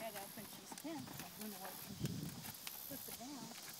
right up when she's 10, because I went away when she puts it down.